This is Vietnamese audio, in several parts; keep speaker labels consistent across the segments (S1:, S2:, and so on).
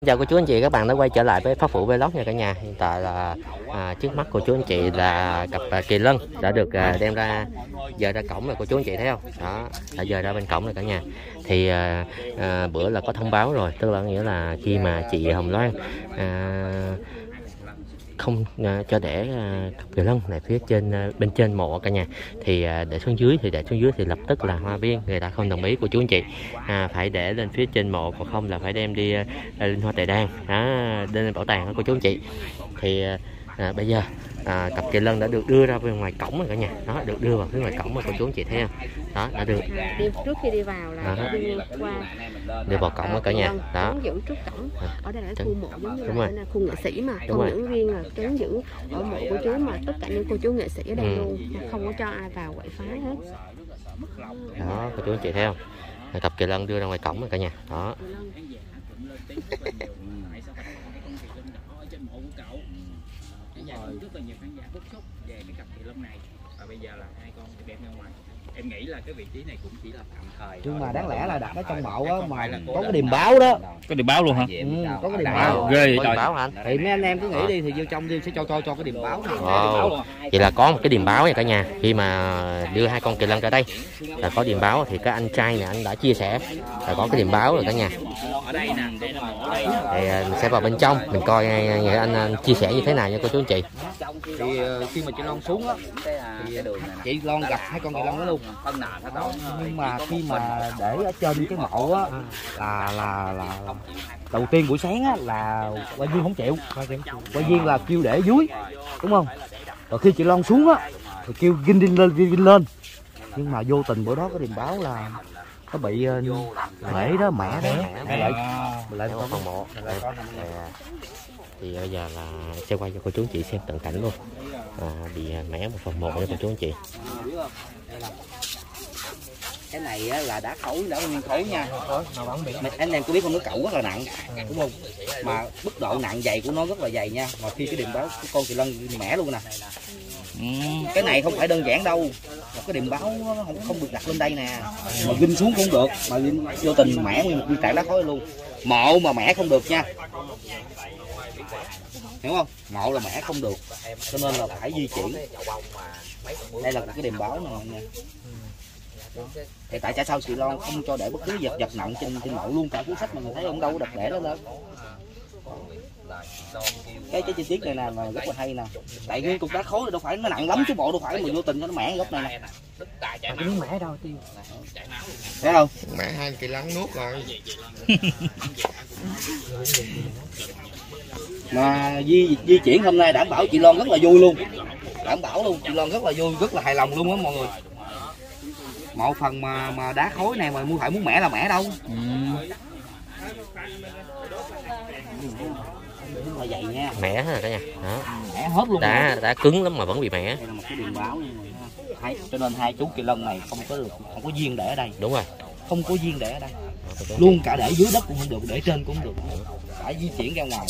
S1: Chào cô chú anh chị, các bạn đã quay trở lại với Pháp Phụ Vlog nha cả nhà. Hiện tại là trước mắt của chú anh chị là cặp kỳ lân đã được đem ra dời ra cổng rồi cô chú anh chị thấy không? Đó, đã dời ra bên cổng rồi cả nhà. Thì bữa là có thông báo rồi, tức là nghĩa là khi mà chị Hồng Loan không cho để cặp kỳ lân này phía trên bên trên mộ cả nhà, thì để xuống dưới thì lập tức là hoa viên người ta không đồng ý của chú anh chị, phải để lên phía trên mộ, còn không là phải đem đi linh hoa tề đàn lên bảo tàng đó cô chú anh chị. Thì bây giờ cặp kỳ lân đã được đưa ra bên ngoài cổng rồi cả nhà, đó, được đưa vào phía ngoài cổng rồi cô chú anh chị thấy không? Đó, đã được
S2: trước khi đi vào là đi qua
S1: đưa vào cổng rồi cả nhà. Đó,
S2: trấn giữ trước cổng. Ở đây là khu mộ giống như là khu nghệ sĩ mà,
S1: đúng
S2: không những riêng là trấn giữ ở mộ của chú mà tất cả những cô chú nghệ sĩ ở đây luôn, không có cho ai vào quậy phá hết.
S1: Đó, cô chú anh chị thấy không? Cặp kỳ lân đưa ra ngoài cổng rồi cả nhà. Đó.
S3: Rất là nhiều khán giả bức xúc về cái cặp kỳ lân này, và bây giờ là hai con đem ra ngoài. Em nghĩ là cái vị trí này cũng chỉ là tạm thời,
S4: nhưng mà đáng lẽ là đặt ở trong mộ á, mà có cái điềm báo đó.
S3: Có điềm báo luôn hả?
S4: Có cái điềm báo.
S3: Ghê vậy
S1: Điềm báo hả anh?
S4: Thì mấy anh em cứ nghĩ đi thì vô trong sẽ cho cái điềm báo này.
S1: Vậy là có một cái điềm báo nha cả nhà. Khi mà đưa hai con kỳ lân ra đây là có điềm báo, thì các anh trai này anh đã chia sẻ là có cái điềm báo rồi cả nhà. Thì mình sẽ vào bên trong mình coi người anh chia sẻ như thế nào nha cô chú anh chị.
S4: Thì khi mà chị Loan xuống á thì chị Loan gặp hai con kỳ lân đó luôn. Nhưng mà khi mà để ở trên cái mộ á là đầu tiên buổi sáng á là Quay Duyên không chịu. Quay Duyên là kêu để dưới, đúng không? Rồi khi chị Loan xuống á thì kêu Vinh lên. Nhưng mà vô tình bữa đó có điềm báo là nó bị mẹ đó lại
S1: phần mộ. Thì bây giờ là sẽ quay cho cô chú anh chị xem tận cảnh luôn. Bị mẻ một phần mộ cho cô chú anh chị.
S4: Cái này á, là đá khối, đá nguyên khối nha. Anh em có biết không, nó cẩu rất là nặng, đúng không? Mà mức độ nặng dày của nó rất là dày nha. Mà khi cái điềm báo của con kỳ lân mẻ luôn nè. Cái này không phải đơn giản đâu. Cái điềm báo nó không được đặt lên đây nè. Mà ginh xuống cũng được, mà vô tình mẻ nguyên một tảng đá khối luôn. Mộ mà mẻ không được nha. Hiểu không? Mộ là mẻ không được, cho nên là phải di chuyển. Đây là cái điềm báo này nè. Thì tại sao chị Loan không cho để bất cứ vật nặng trên mộ luôn? Cả cuốn sách mà mình thấy ông đâu đặt để đó lên. Cái chi tiết này nè là rất là hay nè. Tại cái cục đá khối đâu phải nó nặng lắm chứ bộ, đâu phải mà vô tình cho nó mẻ góc này nè. Cái miếng mẻ đâu tiêu. Thấy không?
S5: Mẻ hai kỳ lân nuốt rồi.
S4: Mà di chuyển hôm nay đảm bảo chị Loan rất là vui luôn. Đảm bảo luôn, chị Loan rất là vui, rất là hài lòng luôn á mọi người. Một phần mà đá khối này mà muốn mẻ là mẻ đâu. Là vậy nha.
S1: Mẻ hết rồi cả nhà. Đó.
S4: Mẻ hết luôn.
S1: Đá cứng lắm mà vẫn bị mẻ.
S4: Đây là một cái điềm báo cho nên hai chú kỳ lân này không có duyên để ở đây.
S1: Đúng rồi.
S4: Không có duyên để ở đây. Luôn cả để dưới đất cũng không được, để trên cũng không được. Phải di chuyển ra ngoài.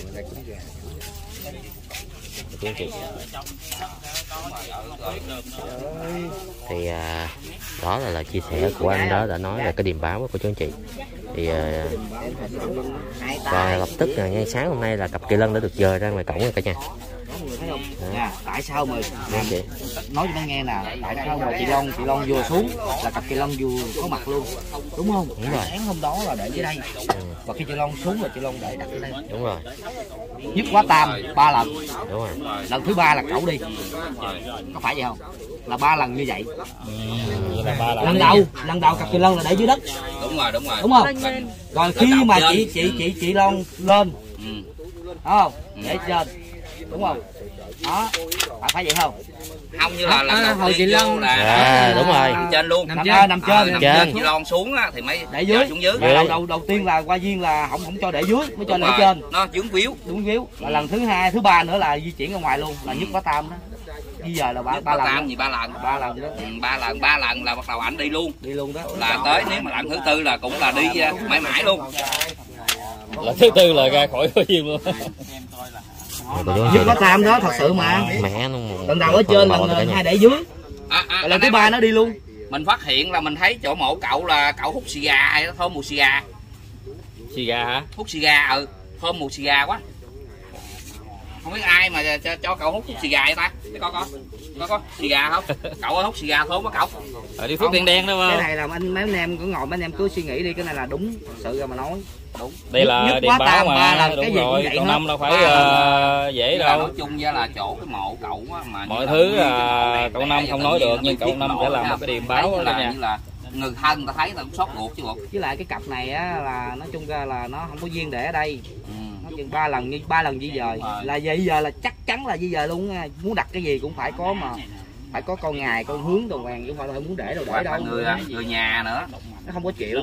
S1: Thì đó là lời chia sẻ của anh đó, đã nói là cái điềm báo của chú anh chị. Thì và lập tức là ngay sáng hôm nay là cặp kỳ lân đã được dời ra ngoài cổng rồi cả nhà.
S4: Nè, tại sao mà nói cho nó nghe nè, tại sao mà chị Loan vừa xuống là cặp kỳ lân vừa có mặt luôn, đúng không? Đúng rồi. Sáng hôm đó là để dưới đây, và khi chị Loan xuống là chị Loan để đặt ở đây.
S1: Đúng rồi.
S4: Nhất quá tam 3 lần.
S1: Đúng rồi.
S4: Lần thứ 3 là cẩu đi, có phải vậy không? Là 3 lần như vậy. Lần đầu cặp kỳ lân là để dưới đất.
S3: Đúng rồi.
S4: Đúng không? Rồi khi mà chị Loan lên, đúng không? Để trên, đúng không? Đó, phải vậy không?
S3: Không, như là hồi chị Lân
S1: là đúng rồi,
S3: nằm trên luôn,
S4: nằm trên.
S3: Chị Loan xuống á thì mới
S4: để dưới.
S3: Xuống dưới.
S4: Đầu tiên là Quay Duyên là không cho để dưới, mới cho để trên.
S3: Nó vướng víu.
S4: Đúng víu. Và lần thứ 2, thứ 3 nữa là di chuyển ra ngoài luôn, là nhất quá tam đó. Bây giờ là ba lần.
S3: Gì 3 lần?
S4: 3 lần đó.
S3: 3 lần là bắt đầu ảnh đi luôn.
S4: Đi luôn đó.
S3: Là tới, nếu mà lần thứ 4 là cũng là đi mãi mãi luôn.
S5: Lần thứ 4 là ra khỏi Quay Duyên luôn.
S4: Nhất quá tam đó, thật sự mà.
S1: Mẻ luôn.
S4: Lần đầu ở trên, lần 2 để dưới. Lần thứ 3 nó đi luôn.
S3: Mình phát hiện là mình thấy chỗ mộ cậu là cậu hút xì gà hay thôi, mùi xì gà.
S5: Xì gà hả?
S3: Hút xì gà.
S4: thơm mùi xì gà quá. Không biết ai mà cho cậu hút xì gà vậy ta? Để có xì gà không? Cậu ơi hút xì gà thơm quá cậu.
S5: Ở đi phước đen đen đó
S4: Cái
S5: mà.
S4: này là mấy anh em cứ ngồi mấy anh em cứ suy nghĩ đi, cái này là đúng sự ra mà nói. Đúng.
S5: Đây là điện báo mà, đúng rồi, cậu Năm đâu phải dễ đâu.
S4: Nói chung ra là chỗ cái mộ cậu á mà
S5: mọi thứ là cậu Năm không nói được, nhưng cậu Năm sẽ làm một cái điện báo đó nha.
S4: Như là người thân người ta thấy người ta cũng xót ruột chứ bộ. Với lại cái cặp này á là nói chung ra là nó không có duyên để ở đây. Nó chừng 3 lần di dời. Là di dời là chắc chắn là di dời luôn nha. Muốn đặt cái gì cũng phải có mà phải có con ngài, con hướng đồ hoàng, chứ không phải là muốn để đâu để đâu. Người nhà nữa nó không có chịu.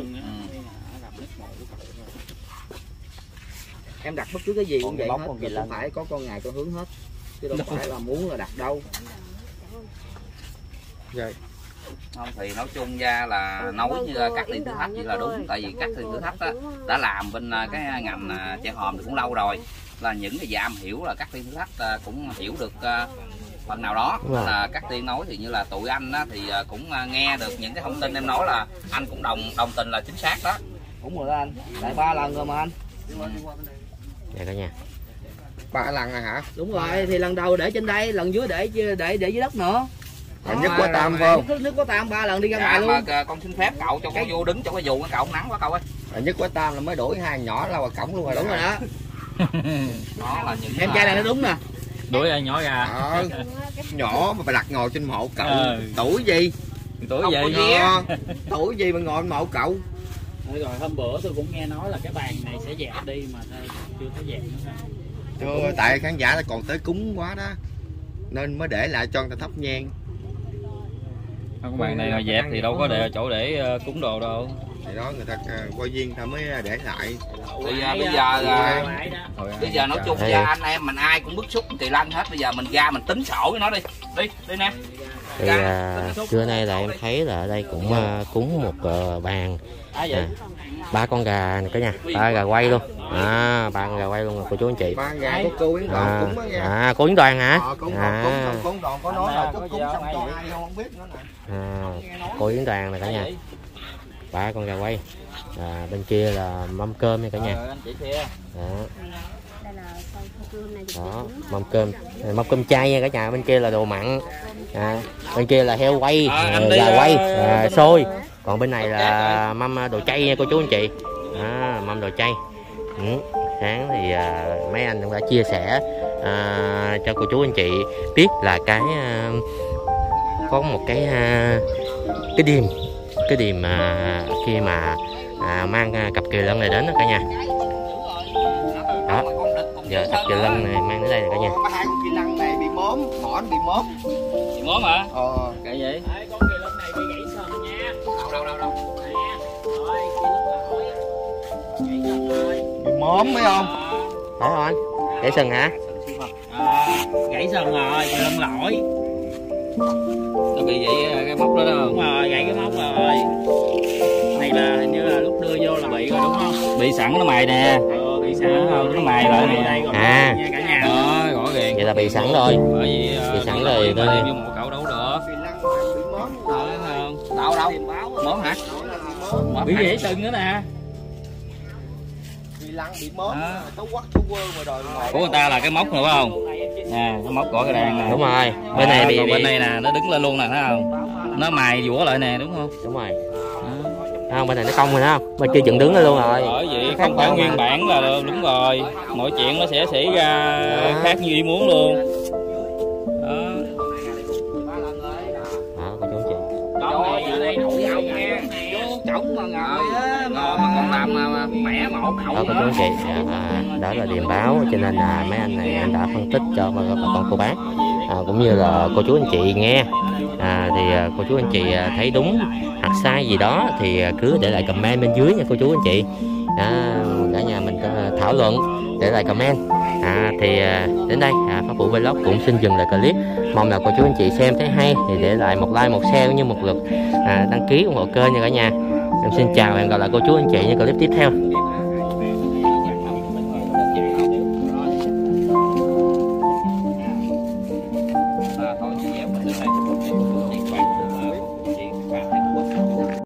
S4: Em đặt bất cứ cái gì cũng vậy hết, cũng phải có con ngài con hướng hết, chứ đâu phải là muốn là đặt đâu.
S5: Rồi.
S4: Không thì nói chung ra là nói như Cát Tiên Thử Thách vậy là đúng, tại vì Cát Tiên Thử Thách á, đã làm bên cái ngành chè hòm thì cũng lâu rồi, là những cái am hiểu là Cát Tiên Thử Thách cũng hiểu được phần nào đó. Là Cát Tiên nói thì như là tụi anh á, thì cũng nghe được những cái thông tin em nói, là anh cũng đồng tình là chính xác đó. Đúng rồi đó anh, tại 3 lần rồi mà anh.
S1: Dạ cả nhà.
S5: 3 lần rồi hả?
S4: Đúng rồi, thì lần đầu để trên đây, lần dưới để dưới đất nữa.
S5: Nhất quá tam không?
S4: Nhất quá tam 3 lần đi ra ngoài luôn. Mà con xin phép cậu cho con vô đứng cho cái dù cậu nắng quá cậu ơi.
S5: Nhất quá tam là mới đuổi hai nhỏ ra ngoài cổng luôn rồi.
S4: Đúng rồi đó. Đó là những em trai này nó đúng nè.
S5: Đuổi ai nhỏ ra. Nhỏ mà phải đặt ngồi trên mộ cậu. Tuổi gì?
S4: Tuổi gì?
S5: Tuổi gì mà ngồi trên mộ cậu?
S3: Rồi hôm bữa tôi cũng nghe nói là cái bàn này sẽ dẹp đi mà chưa thấy dẹp nữa.
S5: Chưa, tại khán giả nó còn tới cúng quá đó, nên mới để lại cho người ta thắp nhang.
S3: Cái bàn này mà dẹp thì đâu có chỗ để cúng đồ đâu.
S5: Thì đó người ta coi duyên ta mới để lại.
S4: Bây giờ nói chung ra anh em mình ai cũng bức xúc Kỳ Lân hết, bây giờ mình ra mình tính sổ với nó đi nè.
S1: Thì trưa nay là em thấy là ở đây cũng cúng một bàn 3 con gà này cả nhà, 3 gà quay luôn, 3 con gà quay luôn cô chú anh chị.
S5: 3 gà của cô Yến Đoàn cúng đó nha.
S1: Cô Yến Đoàn hả?
S5: Cúng Đoàn có nói là cúng xong cho ai không biết nữa nè.
S1: Cô Yến Đoàn này cả nhà, 3 con gà quay. Bên kia là mâm cơm nha cả nhà. Đó, mâm cơm chay nha cả nhà. Bên kia là đồ mặn, bên kia là heo quay, gà quay, xôi. Còn bên này là mâm đồ chay nha cô chú anh chị. Mâm đồ chay. Sáng thì mấy anh cũng đã chia sẻ cho cô chú anh chị biết là cái có một cái điềm khi mà mang cặp Kỳ Lân này đến đó cả nhà. Đó, giờ cặp Kỳ Lân này mang đến đây nè cả nhà.
S5: Hai con Kỳ Lân này bị móm, mỏ nó bị móm.
S3: Bị móm hả?
S5: Cái vậy?
S3: Con Kỳ Lân này bị gãy sừng nha. Đâu. Nè. Rồi, Kỳ Lân lỗi. Gãy sừng rồi.
S5: Bị móm phải không?
S1: Phải không anh? Gãy sừng hả?
S3: Gãy sừng rồi, Kỳ Lân lỗi.
S5: Nó bị vậy cái móc đó đâu?
S3: Đúng rồi, gãy cái móc rồi. Này là hình như là lúc đưa vô là bị rồi đúng không?
S5: Bị sẵn nó mài nè.
S3: Bị sẵn không?
S5: Nó mài lại nè.
S3: Đây nha cả nhà.
S5: Đó, rõ ràng.
S1: Vậy là bị sẵn rồi.
S5: Bởi vì
S1: bị sẵn rồi
S5: tôi đem vô một cậu đâu được.
S4: Đâu móm hả?
S3: Bị gãy sừng nữa nè.
S5: Kỳ Lân bị móm, tấu quắc thú quơ mà đòi ngồi. Của người ta là cái móc này phải không? Nè, cái móc gõ cái đàn nè.
S1: Đúng rồi. Bên này bị
S5: bên này nè, nó đứng lên luôn nè, thấy không? Nó mài vũa lại nè, đúng không?
S1: Đúng rồi. Không, bên này nó cong rồi đó, bên kia dựng đứng lên luôn rồi.
S5: Bởi vậy không phải nguyên bản là đúng rồi, mọi chuyện nó sẽ xảy ra khác như ý muốn luôn.
S1: Đó, cô chú anh chị.
S3: Ở đây nổi dầu nha.
S4: Chổng mà ngồi á, ngồi mà còn làm mẻ mổ cậu.
S1: Đó cô chú anh chị, đó là điềm báo, cho nên là mấy anh này đã phân tích cho bà con cô bác, cũng như là cô chú anh chị nghe. Thì cô chú anh chị thấy đúng hoặc sai gì đó thì cứ để lại comment bên dưới nha cô chú anh chị. Cả nhà mình thảo luận, để lại comment. Thì đến đây Pháp Vũ Vlog cũng xin dừng lại clip. Mong là cô chú anh chị xem thấy hay thì để lại một like, một share cũng như một lượt đăng ký ủng hộ kênh nha cả nhà. Em xin chào và hẹn gặp lại cô chú anh chị những clip tiếp theo.